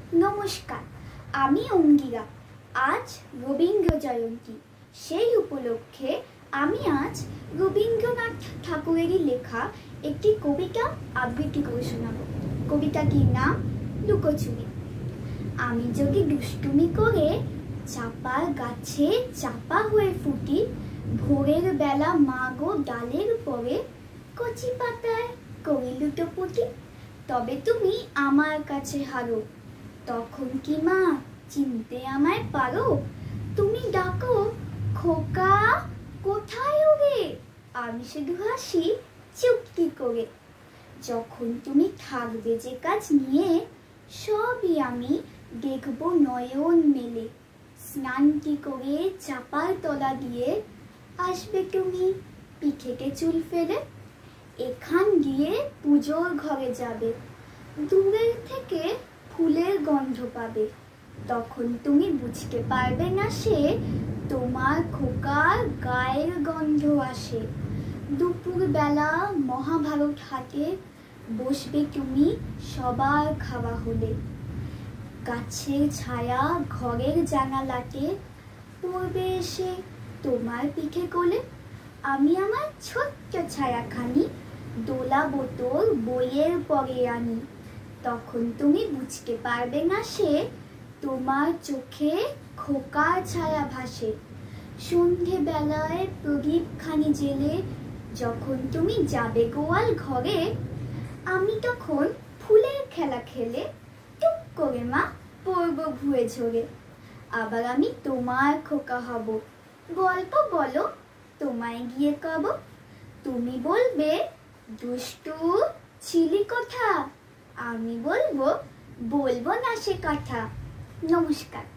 নমস্কার, আমি অঙ্গিরা। আজ রবীন্দ্র জয়ন্তী। সেই উপলক্ষে আমি আজ রবীন্দ্রনাথ ঠাকুরেরই লেখা একটি কবিতা আবৃত্তি করে শোনাব। কবিতাটির নাম লুকোচুরি। আমি যদি দুষ্টুমি করে চাপার গাছে চাপা হয়ে ফুটি, ভোরের বেলা মা গো ডালের পরে কচি পাতায় করি লুটোপুটি, তবে তুমি আমার কাছে হারো। তখন কি মা চিনতে আমায় পারো? তুমি ডাকো খোকা কোথায় ওরে, আমি শুধু হাসি চুপটি করে। যখন তুমি থাকবে যে কাজ নিয়ে, সবই আমি দেখব নয়ন মেলে। স্নানটি করে চাপার তলা দিয়ে আসবে তুমি পিঠেতে চুল ফেলে। এখান দিয়ে পুজোর ঘরে যাবে, দূরের থেকে ফুলের গন্ধ পাবে। তখন তুমি বুঝতে পারবে না সে তোমার খোকার গায়ের গন্ধ আসে। দুপুর বেলা মহাভারত হাতে বসবে তুমি সবার খাওয়া হলে। গাছের ছায়া ঘরের জানালাতে পড়বে এসে তোমার পিঠে কোলে। আমি আমার ছোট্ট ছায়াখানি দোলাবো তোর বইয়ের পরে আনি। তখন তুমি বুঝতে পারবে না সে তোমার চোখে খোকার ছায়া ভাসে। সন্ধে বেলায় প্রদীপ খানি জেলে যখন তুমি যাবে গোয়াল ঘরে, আমি তখন ফুলের খেলা খেলে টুক করে মা পড়ব ভুয়ে ঝরে। আবার আমি তোমার খোকা হব, গল্প বলো তোমায় গিয়ে কব। তুমি বলবে দুষ্টু ছিলি কথা, আমি বলবো না সে কথা। নমস্কার।